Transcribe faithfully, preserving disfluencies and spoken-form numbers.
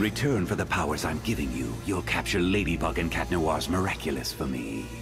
return for the powers I'm giving you, you'll capture Ladybug and Cat Noir's Miraculous for me.